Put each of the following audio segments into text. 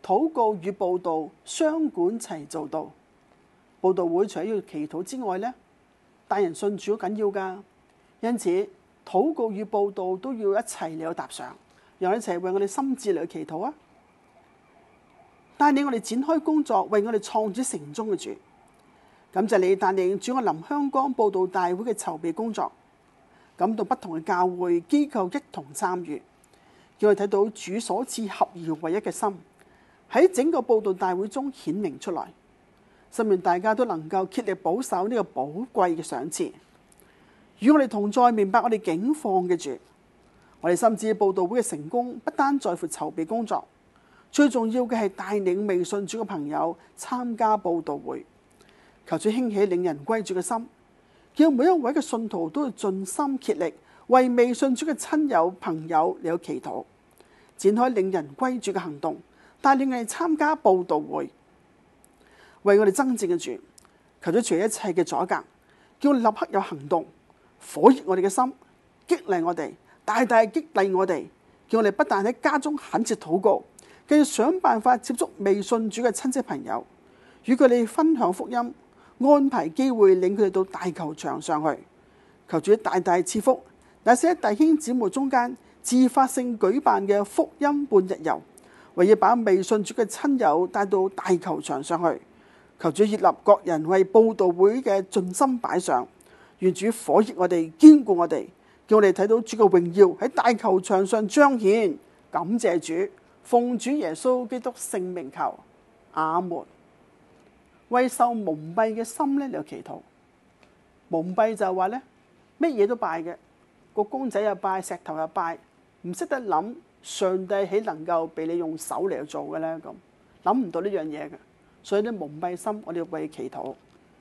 禱告與佈道雙管齊做到。佈道會除咗要祈禱之外呢，帶人信主好緊要㗎。因此禱告與佈道都要一齊嚟到踏上，讓我哋一齊為我哋心志嚟去祈禱啊！帶領我哋展開工作，為我哋創主成終嘅主。感謝你帶領主愛臨香港佈道大會嘅籌備工作，感到不同嘅教會機構一同參與，叫我哋睇到主所賜合而為一嘅心喺整個佈道大會中顯明出來。希望大家都能夠竭力保守呢個寶貴嘅賞賜，與我哋同在，明白我哋境況嘅主。我哋深知佈道會嘅成功不單在乎籌備工作，最重要嘅係帶領未信主嘅朋友參加佈道會。求主興起領人歸主嘅心，叫每一位嘅信徒都要盡心竭力為未信主嘅親友朋友嚟到祈禱，展開領人歸主嘅行動，帶領我哋參加佈道會。為我哋爭戰嘅主，求主除一切嘅阻隔，叫我哋立刻有行動，火熱我哋嘅心，激勵我哋，大大激勵我哋，叫我哋不但喺家中懇切禱告，繼續想辦法接觸未信主嘅親戚朋友，與佢哋分享福音，安排機會領佢哋到大球場上去。求主大大賜福那些弟兄姊妹中間自發性舉辦嘅福音半日遊，為要把未信主嘅親友帶到大球場上去。求主設立各人為佈道會嘅盡心擺上，願主火熱我哋，堅固我哋，叫我哋睇到主嘅榮耀喺大球場上彰顯。感謝主，奉主耶穌基督聖名求，阿門。為受蒙蔽嘅心咧嚟祈禱。蒙蔽就係話咧，乜嘢都拜嘅，個公仔又拜，石頭又拜，唔識得諗上帝豈能夠俾你用手嚟做嘅咧？咁諗唔到呢樣嘢嘅。所以呢，蒙蔽心，我哋要為祈禱。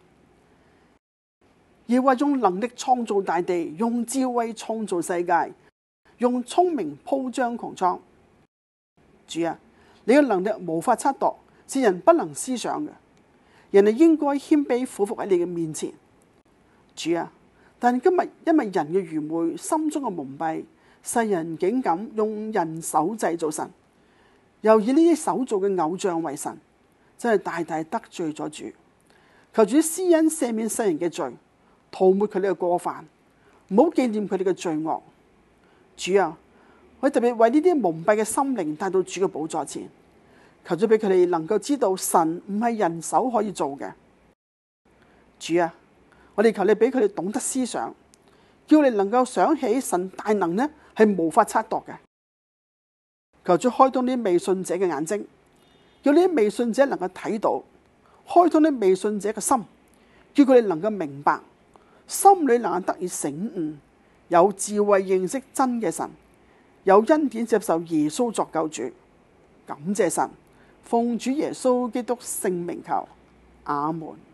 要為用能力創造大地，用智慧創造世界，用聰明鋪張穹蒼。主啊，你嘅能力無法測度，是人不能思想嘅。人哋應該謙卑俯伏喺你嘅面前。主啊，但今日因為人嘅愚昧，心中嘅蒙蔽，世人竟敢用人手製造神，又以呢啲手造嘅偶像為神。真係大大得罪咗主，求主施恩赦免世人嘅罪，塗抹佢哋嘅過犯，唔好紀念佢哋嘅罪惡。主啊，我特別為呢啲蒙蔽嘅心靈帶到主嘅寶座前，求主俾佢哋能夠知道神唔係人手可以做嘅。主啊，我哋求你俾佢哋懂得思想，叫你能夠想起神大能呢係無法測度嘅。求主開通啲未信者嘅眼睛，叫呢啲未信者能夠睇到，開通啲未信者嘅心，叫佢哋能夠明白，心裏能夠得以醒悟，有智慧認識真嘅神，有恩典接受耶穌作救主。感謝神，奉主耶穌基督聖名求，阿門。